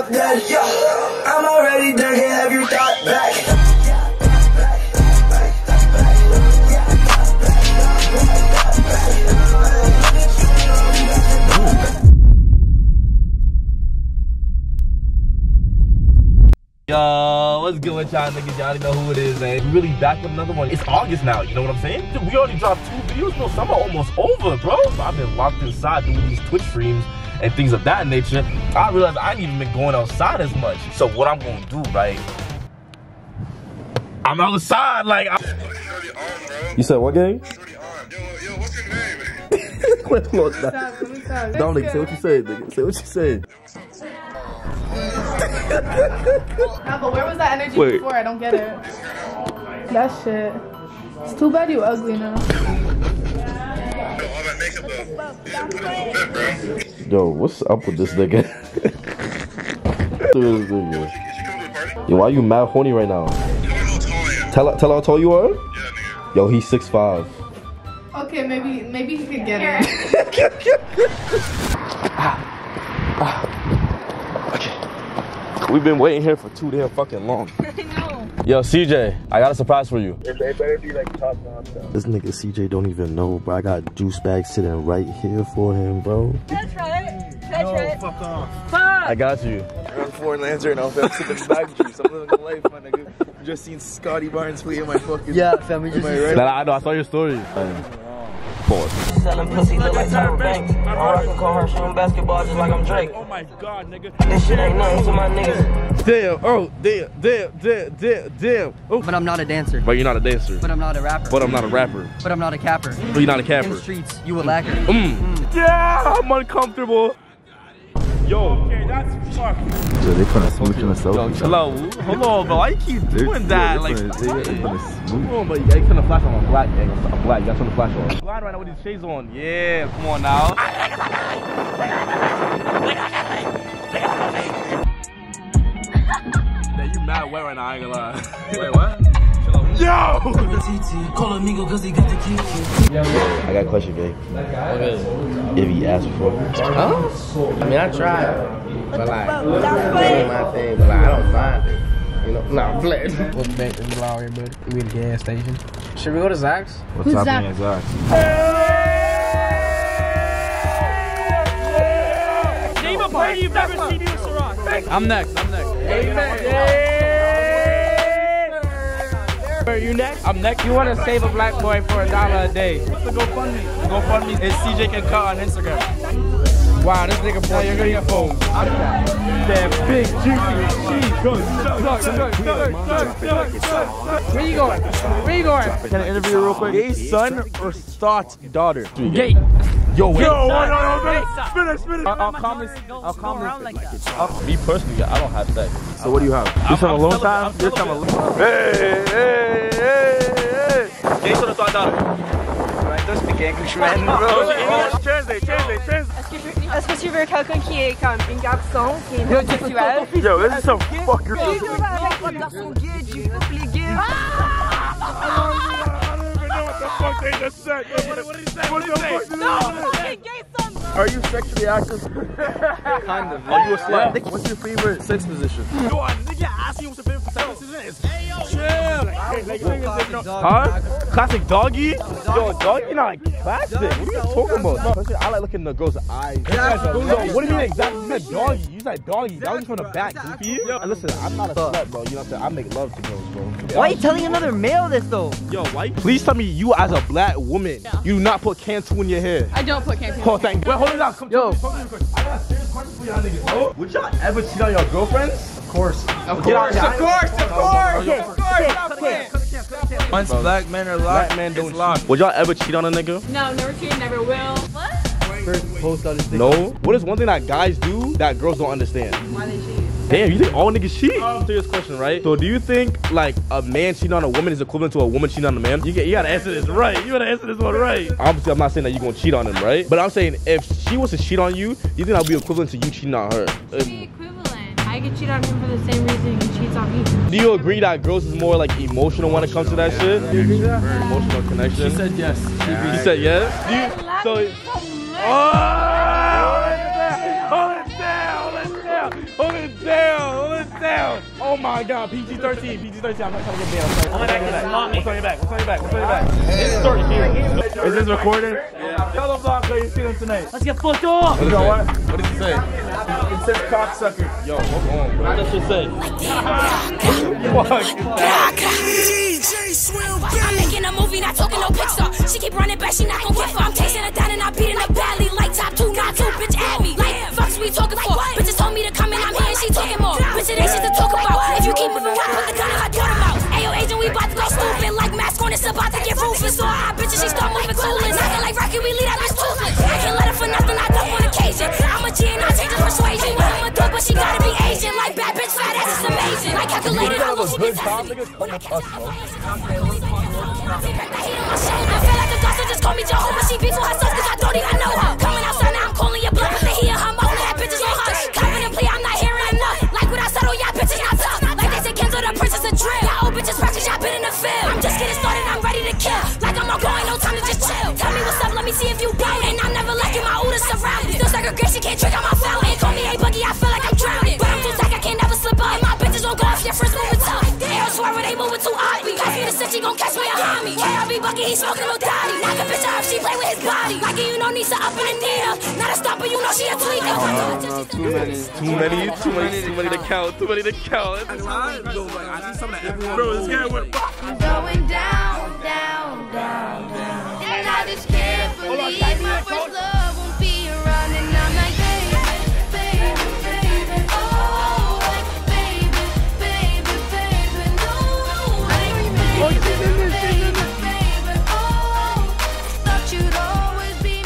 fuck that, yeah. I'm already done, can't have you thought back. Yo, what's good with y'all niggas? Y'all already know who it is, man. We really back with another one. It's August now, you know what I'm saying? We already dropped 2 videos, bro. Summer almost over, bro. So I've been locked inside doing these Twitch streams and things of that nature. I realized I ain't even been going outside as much. So what I'm gonna do, right? I'm outside, like. You said what, gang? Yo, what's your name, man? Dominic, say what you said, nigga. Say what you said. Nah, but where was that energy before? I don't get it. That shit. It's too bad you ugly now. Yo, what's up with this nigga? Yo, why you mad horny right now? Tell her how tall you are? Yo, he's 6'5". Okay, maybe he could get it. We've been waiting here for too damn fucking long. I know. Yo, CJ, I got a surprise for you. It better be like top notch though. This nigga CJ don't even know, bro. I got juice bags sitting right here for him, bro. Can I try it? Can I try it? Fuck off. Fuck! I got you. I'm foreign lands right now, fam. Sipping bag juice. I'm living life, my nigga. Just seen Scotty Barnes tweet in my fucking. Yeah, fam. We just. Right? I know. I saw your story. Pause. Selling pussy look like Tyra Banks. I'm rockin' call her shooting basketball just like I'm Drake. Oh my god, nigga. This shit ain't nothing to my niggas. Damn, oh, damn. Oh. But I'm not a dancer. But you're not a dancer. But I'm not a rapper. But I'm not a rapper. But I'm not a capper. But you're not a In capper. the streets, you a lacquer. Yeah, I'm uncomfortable. Yo. Okay, that's fucking. Yo, they finna smooch in a selfie. Yo, chill out. Hold on, bro. Why you keep doing that? Like, they finna smooch. come on, but you gotta turn the flash on. I'm black, gang. I'm black. You gotta turn the flash on. I'm blind right now with these shades on. Yeah, come on now. Yeah, you mad wet right now, I ain't gonna lie. Wait, what? Yo! I got a question, babe. If he asked for it. Huh? I mean, I tried, but like, it ain't my thing, but like, I don't mind it. You know, nah, I'm playing. What's back to the here, buddy? We at the gas station. Should we go to Zach's? What's happening, Zach? Name a party you've never seen you in Ciroc. I'm next. You next? I'm next. You want to save a black boy for $1 a day? What's the GoFundMe? The GoFundMe is CJ Can Cut on Instagram. Wow, this nigga boy, you're gonna get phone. That big juicy cheese. Where you going? Where you going? Can I interview you real quick? Gay son or Start's daughter? Gay. Yo, wait. Spin it. I'll comment. Me personally, I don't have sex. So what do you have? You trying alone time? You're trying alone time? Hey. Gay son or Start's daughter? Don't speak English, man, bro. Translate. Est-ce que tu veux quelqu'un qui est comme une garçon, qui est homosexuel? Yo, this is some fucker. I don't even know what the fuck they just said. What did he say? No, fucking gay son, bro. Are you sexually active? Kind of. Are you a slut? What's your favorite sex position? Yo, nigga, ask you what's your favorite sex position is. Hey, yo, chill. Huh? Classic doggy? Yo, doggy not classic. What are you talking about? Personally, I like looking in the girl's eyes. Yo, what do you mean exactly? You said doggy. You said doggy. Doggy's from the back, goofy. And listen, I'm not a slut, bro. You know what I'm saying? I make love to girls, bro. Why are you telling another male this though? Yo, why? Please tell me you as a black woman, you do not put Cantu in your hair. I don't put Cantu. Oh, thank you. Wait, hold it down. Come, I got a serious question for y'all niggas, bro. Would y'all ever cheat on your girlfriends? Of course. Once black men are locked, Black men don't locked. Would y'all ever cheat on a nigga? No, never cheated, never will. What? First post on this thing. No. What is one thing that guys do that girls don't understand? Why they cheat? Damn, you think all niggas cheat? Serious question, right? So do you think like a man cheating on a woman is equivalent to a woman cheating on a man? You gotta answer this right. You gotta answer this one right. Obviously, I'm not saying that you're gonna cheat on him, right? But I'm saying if she was to cheat on you, do you think that'll be equivalent to you cheating on her? Be equivalent. I could cheat on him for the same reason he cheats on me. Do you agree that girls is more like emotional when it comes to that shit? Do you agree with that? Very emotional connection. She said yes. She said yes? Do you, so, hold it down. down. Oh my God, PG-13, PG-13. I'm not trying to get down. What's on your back? Is this recorded? Yeah. Tell them how you feeling tonight. Let's get fucked off. What does it say? It says cocksucker. Yo, hold on, bro. What does it say? I'm making a movie, not talking no Pixar. She keep running back, she not gon' give her. I'm chasing her down and I'm beating her badly. Like top 2, not 2, bitch at me. Like, fucks we talking for. Bitches told me to come in, I'm here and she talking more. Bitch, it ain't shit to talk about. If you keep moving around, put the gun in her daughter mouth. Ayo, agent, we about to go stupid. Like mask on, it's about to get ruthless. So I bitches, she start moving clueless. Acting like Rocky, we lead that bitch toothless. I can't let her for nothing, I dump on occasion. I'm a G and I change her persuasion. What I'ma do, but she gotta be Asian. Like bad bitch, fat ass is amazing. Like calculated, how long she been testing me. When I catch her, I feel like a ghost, so just call me Jehovah. She beef for herself cause I don't even know her. Coming outside now, I'm calling your bluff. But they hear her moan, that bitches on hush. Copping and play, I'm not hearing enough. Like what I said, oh y'all bitches not tough. Like they say Kenzo, the princess of drill. Y'all old bitches practice, y'all been in the field. I'm just getting started, I'm ready to kill. Like I'm all going, no time to just chill. Tell me what's up, let me see if you bite. And I'm never lacking my Uda surrounded. Still segregation, can't drink out my fountain. Call me a buggy, I feel like I'm drowning. But I'm too tight, I can't never slip up. And my bitches won't go off, your friends moving tough. They all swear they moving too oddly. Pass me the shit, she gon' catch me behind me. KRB bucket, he smoking no daddy. Knock a bitch off, she play with his body. Like you know, Nisa up in the needle. Not a stopper, you know she a tweaker. Too many to count. Too many to count. I need something that everyone. Bro, this guy went. I'm going down, down, down, down. And I just can't believe my first love won't be around. And I'm like, baby, baby, oh, like, baby, no. Like, baby, oh, thought you'd always be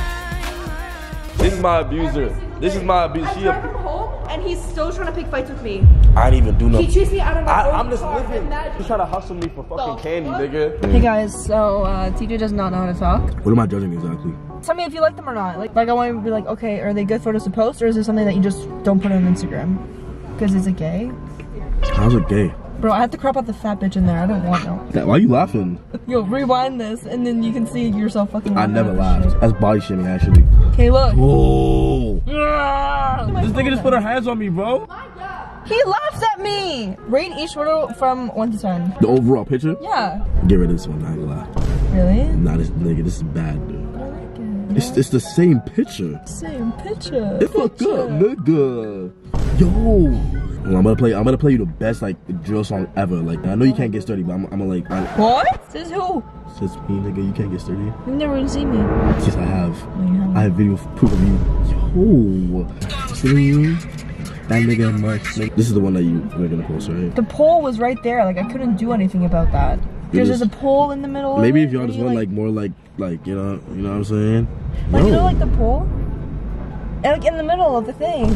mine. This is my abuser. This is my abuser. I drive from home and he's still trying to pick fights with me. I didn't even do nothing. He chased me out of my own I'm just car. living. He's trying to hustle me for fucking candy, nigga. Hey guys, so TJ does not know how to talk. What am I judging exactly? Tell me if you like them or not. Like I want to be like, okay, are they good photos to post, or is it something that you just don't put on Instagram? Because is it gay? How's it gay? Bro, I have to crop out the fat bitch in there. I don't want no. Why are you laughing? Yo, rewind this, and then you can see yourself fucking. I never laughed. That's body shaming, actually. Okay, look. Oh. This nigga just put her hands on me, bro. He laughs at me. Rate each photo from 1 to 10. The overall picture? Yeah. Get rid of this one. I ain't gonna lie. Really? Nah, this nigga, this is bad, dude. I like it. It's the same picture. Same picture. It fuck up, nigga. Yo. Well, I'm gonna play you the best like drill song ever. Like I know you can't get sturdy, but I'm gonna like. What? Says who? Says me, nigga. You can't get sturdy. You've never even seen me. Yes, I have. No, you haven't. I have video proof of you. Yo. See? That nigga much. This is the one that you were gonna post, right? The pole was right there. Like I couldn't do anything about that. Because there's a pole in the middle. Maybe if y'all just want like more like you know what I'm saying? Like you know, like the pole. And like in the middle of the thing.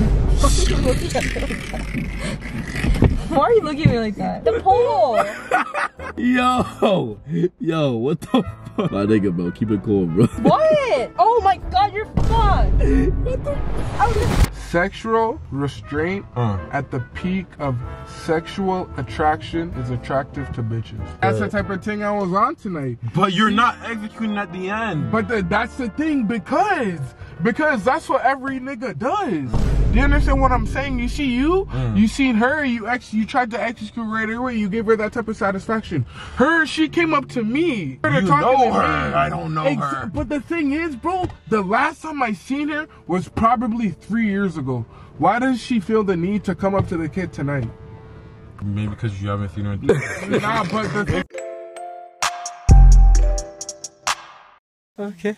Why are you looking at me like that? The pole! Yo, what the fuck? My nigga, bro, keep it cool, bro. What? Oh my god, you're fucked! What the? Sexual restraint at the peak of sexual attraction is attractive to bitches. That's the type of thing I was on tonight. But you're not executing at the end. But that's the thing, because that's what every nigga does. Do you understand what I'm saying? You see you seen her, you tried to execute right away, you gave her that type of satisfaction. She came up to me. You know her, I don't know her. But the thing is, bro, the last time I seen her was probably 3 years ago. Why does she feel the need to come up to the kid tonight? Maybe because you haven't seen her. Nah, but the thing. Okay.